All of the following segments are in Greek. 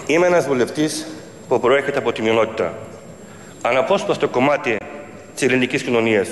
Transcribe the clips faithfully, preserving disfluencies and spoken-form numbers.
Είμαι ένας βουλευτής που προέρχεται από τη μειονότητα, αναπόσπαστο κομμάτι της ελληνικής κοινωνίας.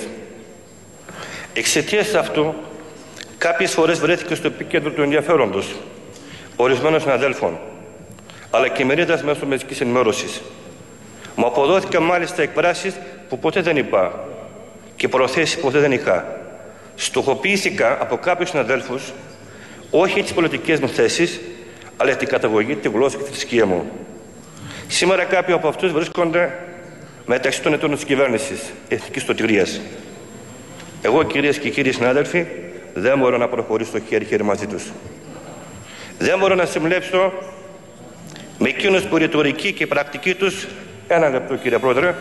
Εξαιτίας αυτού, κάποιες φορές βρέθηκε στο επίκεντρο του ενδιαφέροντος ορισμένων συναδέλφων, αλλά και μερίδας μέσω μαζικής ενημέρωσης. Μου αποδόθηκαν μάλιστα εκφράσεις που ποτέ δεν είπα και προθέσεις που ποτέ δεν είχα. Στοχοποιήθηκα από κάποιους συναδέλφους όχι τις πολιτικές μου θέσεις, αλλά την καταγωγή, τη γλώσσα και τη θρησκεία μου. Σήμερα κάποιοι από αυτούς βρίσκονται μεταξύ των ετών της κυβέρνησης εθνικής σωτηρίας. Εγώ, κυρίες και κύριοι συνάδελφοι, δεν μπορώ να προχωρήσω χέρι-χέρι μαζί τους. Δεν μπορώ να συμπλέψω με εκείνους που η ρητορική και η πρακτική τους, ένα λεπτό κύριε Πρόεδρε,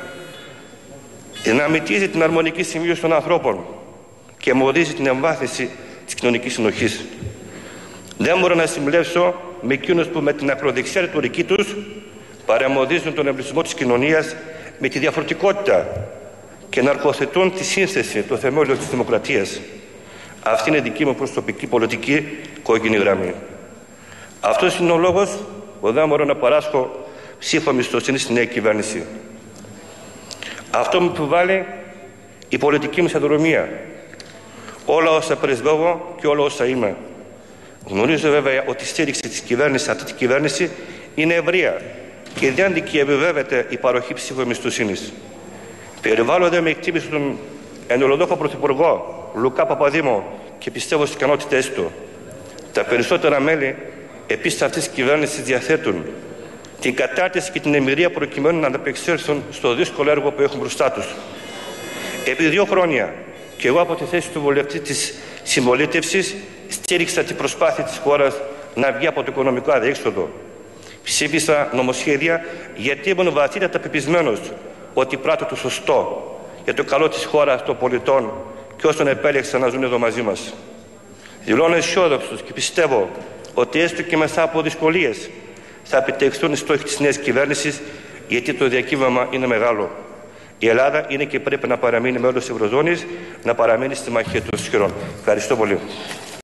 δυναμητίζει την αρμονική συμβίωση των ανθρώπων και εμποδίζει την εμβάθυνση της κοινωνικής συνοχής. Δεν μπορώ να συμπλέψω με εκείνους που με την ακροδεξιά ρητορική τους παρεμποδίζουν τον εμπλουτισμό της κοινωνίας με τη διαφορετικότητα και να αρκοθετούν τη σύνθεση, το θεμέλιο της δημοκρατίας. Αυτή είναι δική μου προσωπική πολιτική κόκκινη γραμμή. Αυτός είναι ο λόγος που δεν μπορώ να παράσχω ψήφο εμπιστοσύνη στη νέα κυβέρνηση. Αυτό μου επιβάλλει η πολιτική μου σταδιοδρομία. Όλα όσα πρεσβεύω και όλα όσα είμαι. Γνωρίζω βέβαια ότι η στήριξη της κυβέρνησης σε αυτή τη κυβέρνηση είναι ευρεία και δεν δικαιολογείται η παροχή ψήφου εμπιστοσύνης. Περιβάλλονται με εκτίμηση τον ενολοδόχο Πρωθυπουργό Λουκά Παπαδήμο και πιστεύω στις ικανότητές του. Τα περισσότερα μέλη επίσης αυτής της κυβέρνησης διαθέτουν την κατάρτιση και την εμπειρία προκειμένου να ανταπεξέλθουν στο δύσκολο έργο που έχουν μπροστά τους. Επί δύο χρόνια και εγώ από τη θέση του βουλευτή της συμπολίτευσης στήριξα την προσπάθεια της χώρας να βγει από το οικονομικό αδιέξοδο. Ψήφισα νομοσχέδια γιατί ήμουν βαθύτατα πεπισμένος ότι πράττω το σωστό για το καλό της χώρας, των πολιτών και όσων επέλεξαν να ζουν εδώ μαζί μας. Δηλώνω αισιόδοξος και πιστεύω ότι έστω και μέσα από δυσκολίες θα επιτευχθούν οι στόχοι της νέας κυβέρνησης, γιατί το διακύβευμα είναι μεγάλο. Η Ελλάδα είναι και πρέπει να παραμείνει μέλος της Ευρωζώνης, να παραμείνει στη μαχία των ισχυρών. Ευχαριστώ πολύ.